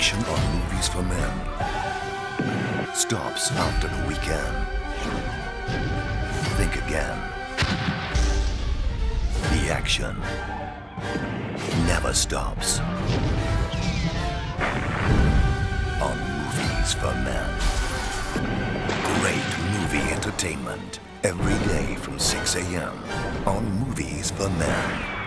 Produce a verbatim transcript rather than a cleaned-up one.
action on Movies for Men stops after the weekend. Think again. The action never stops on Movies for Men. Great movie entertainment every day from six A M on Movies for Men.